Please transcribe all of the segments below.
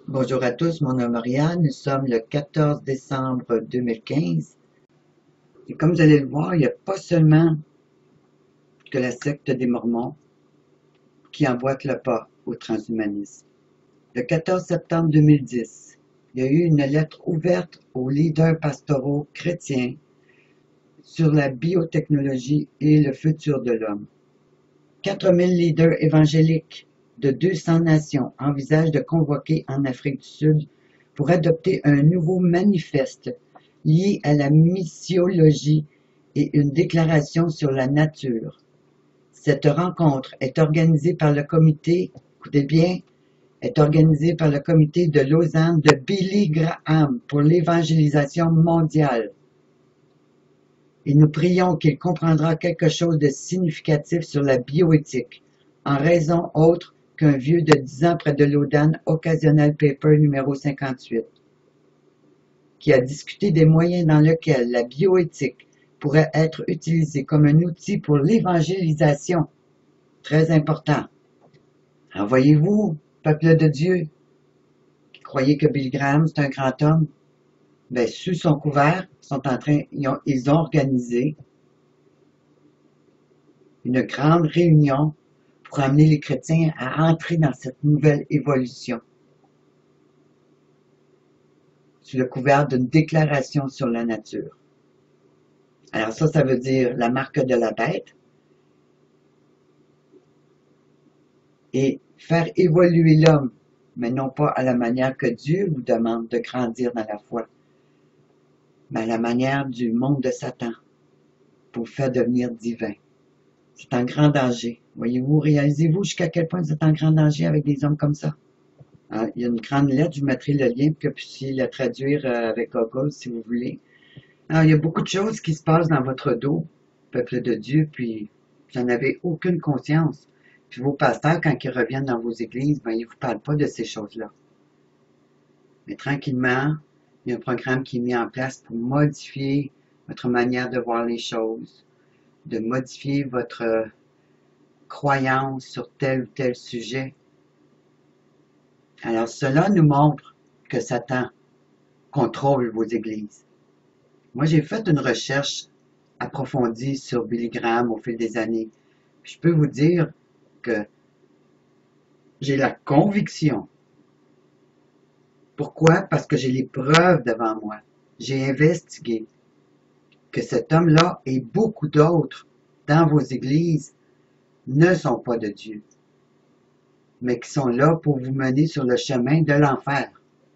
Bonjour à tous, mon nom est Marianne, nous sommes le 14 décembre 2015 et comme vous allez le voir, il n'y a pas seulement que la secte des Mormons qui emboîte le pas au transhumanisme. Le 14 septembre 2010, il y a eu une lettre ouverte aux leaders pastoraux chrétiens sur la biotechnologie et le futur de l'homme. 4000 leaders évangéliques de 200 nations envisagent de convoquer en Afrique du Sud pour adopter un nouveau manifeste lié à la missiologie et une déclaration sur la nature. Cette rencontre est organisée par le comité, écoutez bien, est organisée par le comité de Lausanne de Billy Graham pour l'évangélisation mondiale. Et nous prions qu'il comprendra quelque chose de significatif sur la bioéthique, en raison autre qu'un vieux de 10 ans près de Lausanne, Occasional Paper numéro 58, qui a discuté des moyens dans lesquels la bioéthique pourrait être utilisée comme un outil pour l'évangélisation. Très important. Alors voyez-vous, peuple de Dieu, qui croyez que Billy Graham c'est un grand homme, ben, sous son couvert, ils ont organisé une grande réunion pour amener les chrétiens à entrer dans cette nouvelle évolution, sous le couvert d'une déclaration sur la nature. Alors ça veut dire la marque de la bête et faire évoluer l'homme, mais non pas à la manière que Dieu vous demande de grandir dans la foi, mais à la manière du monde de Satan, pour le faire devenir divin. C'est un grand danger. Voyez-vous, réalisez-vous jusqu'à quel point vous êtes en grand danger avec des hommes comme ça? Il y a une grande lettre, je vous mettrai le lien pour que vous puissiez la traduire avec Google si vous voulez. Alors, il y a beaucoup de choses qui se passent dans votre dos, peuple de Dieu, puis vous n'en avez aucune conscience. Puis vos pasteurs, quand ils reviennent dans vos églises, ben, ils ne vous parlent pas de ces choses-là. Mais tranquillement, il y a un programme qui est mis en place pour modifier votre manière de voir les choses, de modifier votre croyance sur tel ou tel sujet. Alors, cela nous montre que Satan contrôle vos églises. Moi, j'ai fait une recherche approfondie sur Billy Graham au fil des années. Je peux vous dire que j'ai la conviction. Pourquoi? Parce que j'ai les preuves devant moi. J'ai investigué que cet homme-là et beaucoup d'autres dans vos églises ne sont pas de Dieu, mais qui sont là pour vous mener sur le chemin de l'enfer,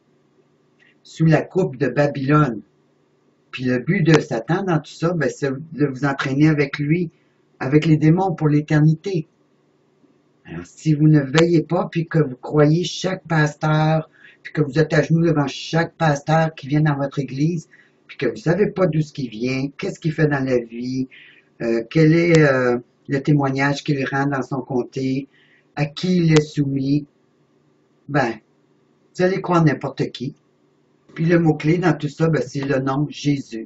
sous la coupe de Babylone. Puis le but de Satan dans tout ça, ben, c'est de vous entraîner avec lui, avec les démons pour l'éternité. Alors, si vous ne veillez pas, puis que vous croyez chaque pasteur, puis que vous êtes à genoux devant chaque pasteur qui vient dans votre église, puis que vous ne savez pas d'où ce qui vient, qu'est-ce qu'il fait dans la vie, quel est le témoignage qu'il rend dans son comté, à qui il est soumis, ben, vous allez croire n'importe qui. Puis le mot-clé dans tout ça, ben, c'est le nom Jésus.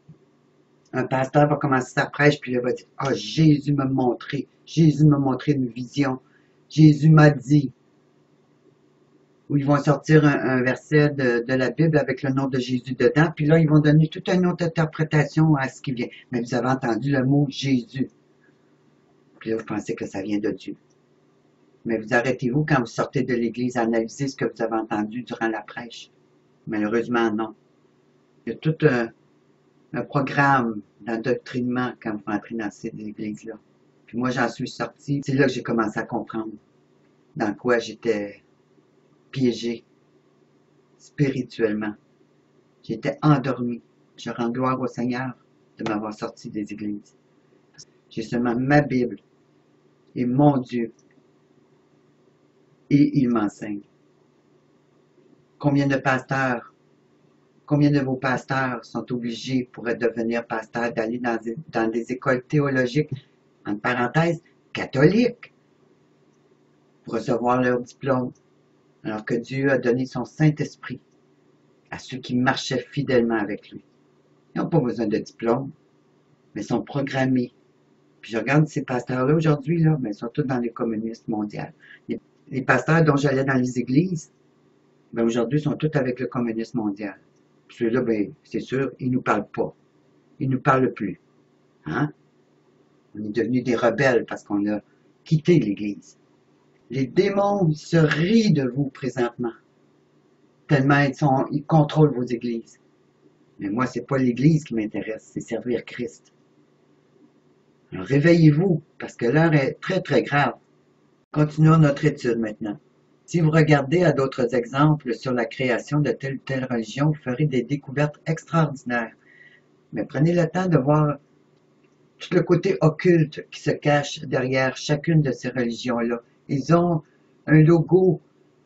Un pasteur va commencer sa prêche, puis il va dire, ah, Jésus m'a montré une vision, Jésus m'a dit. Ou ils vont sortir un verset de la Bible avec le nom de Jésus dedans, puis là, ils vont donner toute une autre interprétation à ce qui vient. Mais vous avez entendu le mot Jésus. Puis là, vous pensez que ça vient de Dieu. Mais vous arrêtez-vous quand vous sortez de l'église à analyser ce que vous avez entendu durant la prêche. Malheureusement, non. Il y a tout un programme d'endoctrinement quand vous rentrez dans ces églises-là. Puis moi, j'en suis sorti. C'est là que j'ai commencé à comprendre dans quoi j'étais piégé spirituellement. J'étais endormi. Je rends gloire au Seigneur de m'avoir sorti des églises. J'ai seulement ma Bible et mon Dieu. Et il m'enseigne. Combien de vos pasteurs sont obligés pour devenir pasteurs d'aller dans des écoles théologiques, entre parenthèses, catholiques, pour recevoir leur diplôme, alors que Dieu a donné son Saint-Esprit à ceux qui marchaient fidèlement avec lui. Ils n'ont pas besoin de diplôme, mais sont programmés. Puis je regarde ces pasteurs-là aujourd'hui, là, mais ils sont tous dans les communistes mondiaux. Les pasteurs dont j'allais dans les églises, Ben aujourd'hui, ils sont tous avec le communisme mondial. Ceux-là, ben, c'est sûr, ils nous parlent pas. Ils nous parlent plus. Hein? On est devenus des rebelles parce qu'on a quitté l'Église. Les démons se rient de vous présentement, tellement ils contrôlent vos églises. Mais moi, c'est pas l'Église qui m'intéresse, c'est servir Christ. Alors réveillez-vous, parce que l'heure est très très grave. Continuons notre étude maintenant. Si vous regardez à d'autres exemples sur la création de telle ou telle religion, vous ferez des découvertes extraordinaires. Mais prenez le temps de voir tout le côté occulte qui se cache derrière chacune de ces religions-là. Ils ont un logo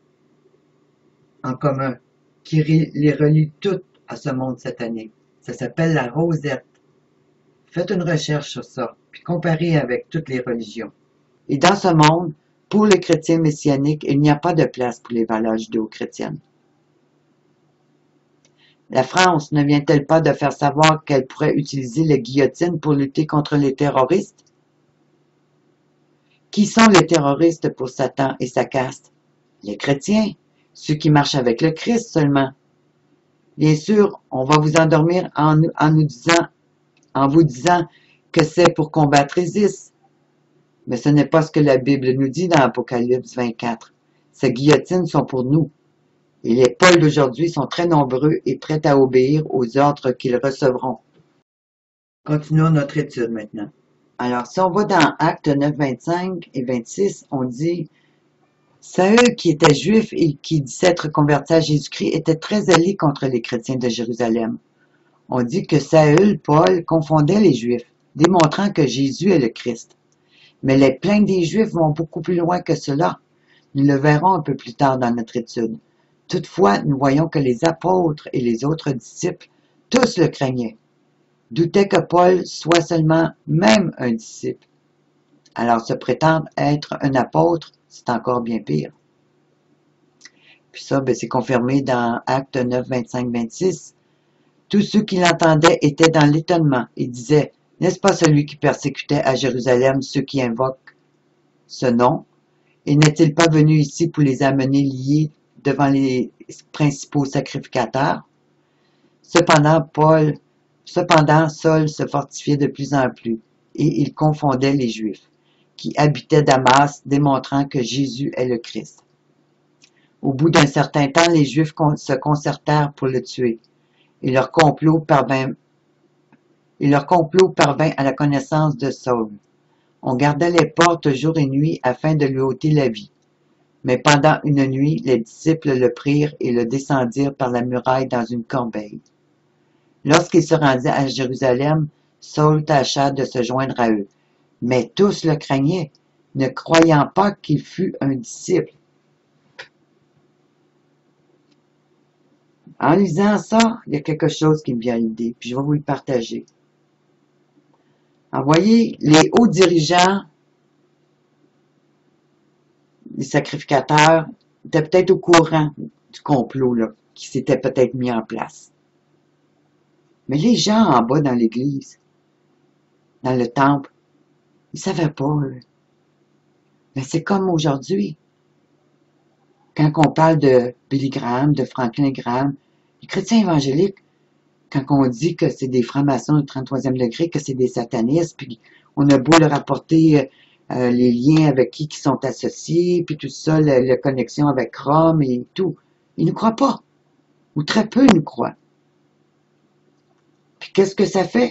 en commun qui les relie toutes à ce monde satanique. Ça s'appelle la rosette. Faites une recherche sur ça, puis comparez avec toutes les religions. Et dans ce monde, pour les chrétiens messianiques, il n'y a pas de place pour les valeurs judéo-chrétiennes. La France ne vient-elle pas de faire savoir qu'elle pourrait utiliser la guillotine pour lutter contre les terroristes? Qui sont les terroristes pour Satan et sa caste? Les chrétiens, ceux qui marchent avec le Christ seulement. Bien sûr, on va vous endormir en vous disant que c'est pour combattre Isis. Mais ce n'est pas ce que la Bible nous dit dans Apocalypse 24. Ces guillotines sont pour nous. Et les Pauls d'aujourd'hui sont très nombreux et prêts à obéir aux ordres qu'ils recevront. Continuons notre étude maintenant. Alors, si on va dans Actes 9, 25 et 26, on dit « Saül, qui était juif et qui dit s'être converti à Jésus-Christ, était très zélé contre les chrétiens de Jérusalem. » On dit que Saül, Paul, confondait les Juifs, démontrant que Jésus est le Christ. Mais les plaintes des Juifs vont beaucoup plus loin que cela. Nous le verrons un peu plus tard dans notre étude. Toutefois, nous voyons que les apôtres et les autres disciples, tous le craignaient. Doutaient que Paul soit seulement même un disciple. Alors se prétendre être un apôtre, c'est encore bien pire. Puis ça, c'est confirmé dans Actes 9, 25, 26. Tous ceux qui l'entendaient étaient dans l'étonnement et disaient, « N'est-ce pas celui qui persécutait à Jérusalem ceux qui invoquent ce nom? Et n'est-il pas venu ici pour les amener liés devant les principaux sacrificateurs? » Cependant, Saul se fortifiait de plus en plus, et il confondait les Juifs, qui habitaient Damas, démontrant que Jésus est le Christ. Au bout d'un certain temps, les Juifs se concertèrent pour le tuer, et leur complot parvint à la connaissance de Saul. On gardait les portes jour et nuit afin de lui ôter la vie. Mais pendant une nuit, les disciples le prirent et le descendirent par la muraille dans une corbeille. Lorsqu'il se rendit à Jérusalem, Saul tâcha de se joindre à eux. Mais tous le craignaient, ne croyant pas qu'il fût un disciple. En lisant ça, il y a quelque chose qui me vient à l'idée, puis je vais vous le partager. Alors, voyez, les hauts dirigeants, les sacrificateurs, étaient peut-être au courant du complot là, qui s'était peut-être mis en place. Mais les gens en bas dans l'église, dans le temple, ils savaient pas. Mais c'est comme aujourd'hui. Quand on parle de Billy Graham, de Franklin Graham, les chrétiens évangéliques, quand on dit que c'est des francs-maçons du 33e degré, que c'est des satanistes, puis on a beau leur apporter les liens avec qui sont associés, puis tout ça, la connexion avec Rome et tout, ils ne croient pas. Ou très peu nous croient. Puis qu'est-ce que ça fait?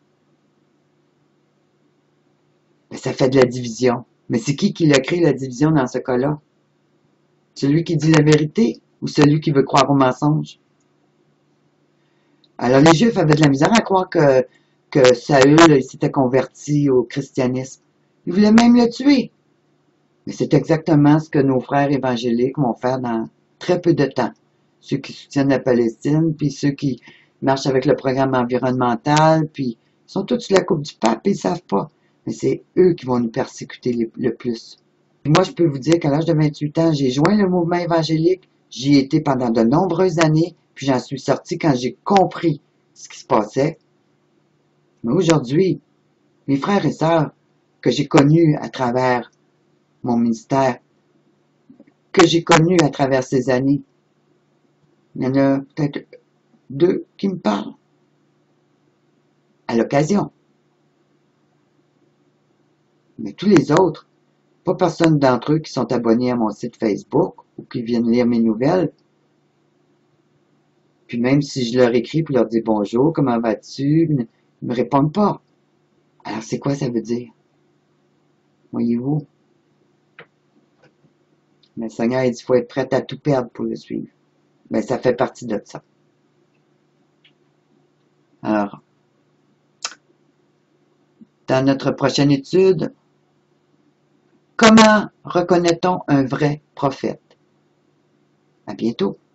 Ben, ça fait de la division. Mais c'est qui l'a créé, la division, dans ce cas-là? Celui qui dit la vérité ou celui qui veut croire au mensonge? Alors, les Juifs avaient de la misère à croire que Saül s'était converti au christianisme. Ils voulaient même le tuer. Mais c'est exactement ce que nos frères évangéliques vont faire dans très peu de temps. Ceux qui soutiennent la Palestine, puis ceux qui marchent avec le programme environnemental, puis ils sont tous sous la coupe du pape et ils ne savent pas. Mais c'est eux qui vont nous persécuter le plus. Puis moi, je peux vous dire qu'à l'âge de 28 ans, j'ai joint le mouvement évangélique. J'y ai été pendant de nombreuses années, puis j'en suis sorti quand j'ai compris ce qui se passait. Mais aujourd'hui, mes frères et sœurs que j'ai connus à travers mon ministère, que j'ai connus à travers ces années, Il y en a peut-être 2 qui me parlent à l'occasion. Mais tous les autres, pas personne d'entre eux qui sont abonnés à mon site Facebook ou qui viennent lire mes nouvelles. Puis même si je leur écris pour leur dire bonjour, comment vas-tu, ils me répondent pas. Alors c'est quoi ça veut dire? Voyez-vous? Mais le Seigneur il dit qu'il faut être prêt à tout perdre pour le suivre. Ben ça fait partie de ça. Alors, dans notre prochaine étude, comment reconnaît-on un vrai prophète? À bientôt.